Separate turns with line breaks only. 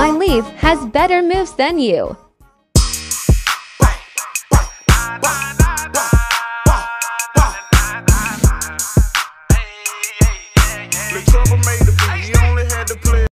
My leaf has better moves than you.
The trouble made the beat, he only had to play.